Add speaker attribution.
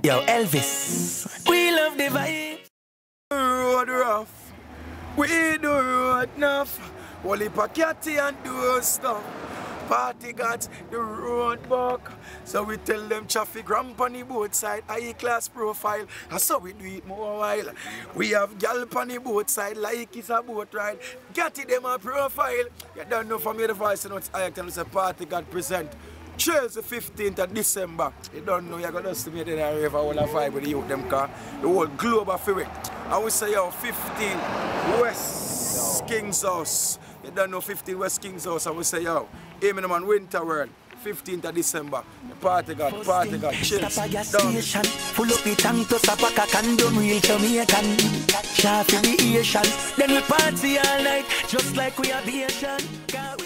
Speaker 1: Yo, Elvis. We love the vibe.
Speaker 2: Road rough. We do road enough. Wally Packati and do stuff. Party got the road back. So we tell them traffic ramp on the boat side, high class profile. And so we do it more while. We have gal on the boat side like it's a boat ride. Get it them a profile. You don't know from your voice, you know it's Ioctane. It's a party got present. Chillz the 15th of December. You don't know, you're going to estimate in a river all a vibe with the youth them car. The whole globe of it. I will say yo, 15 West King's House. You don't know 15 West King's House. I will say yo, Amen man, Winter World. 15th of December. The party got Chillz.
Speaker 1: Station. Full up the tank to Sapaka Condom, real Jamaican. Shafi the Asian. Then we party all night, just like we are Asian.